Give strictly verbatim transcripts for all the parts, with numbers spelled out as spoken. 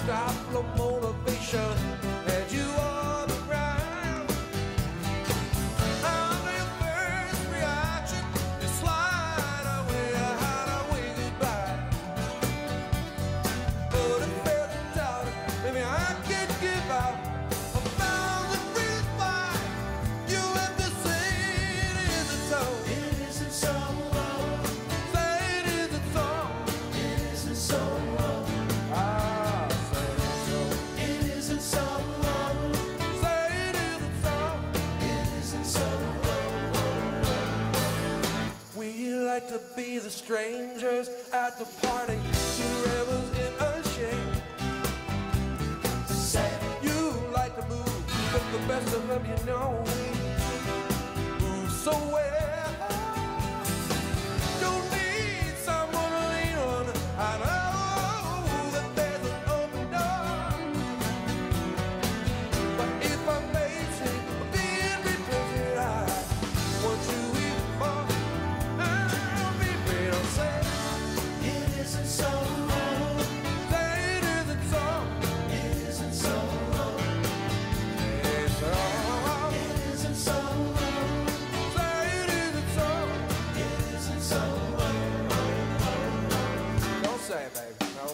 stop, no motivation, and you are the ground. I'm your first reaction, you slide away, I hide away goodbye. But it felt doubt, maybe I can't give out. A thousand reasons why you have to say it isn't so. It isn't so. Say it isn't so. It isn't so. Ah, say it so. It isn't so. Say it isn't so. It isn't so. We like to be the strangers at the party, two rebels in a shade. Say You like to move with the best of them, you know we move so well. Don't need someone to lean on. I know that there's an open door. But if I'm facing being repented, I want you even more. I'll be real, say it isn't so. say it isn't so. It isn't so. It's all. It isn't so. Say it isn't so. It isn't so. Don't say it, baby. No.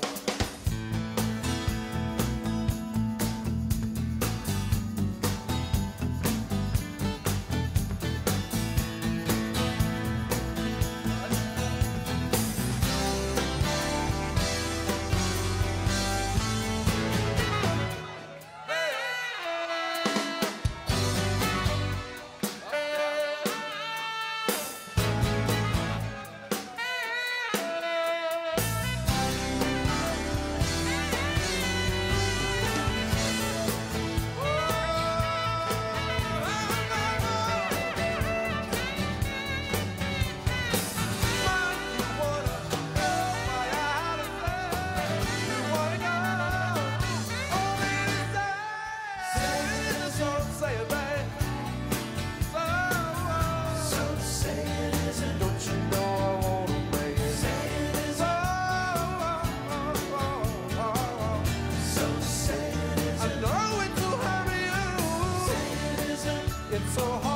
So say it isn't. Don't you know I wanna make it? Say it isn't. So say it I isn't. know it's so hard for you. Say it isn't. It's so hard.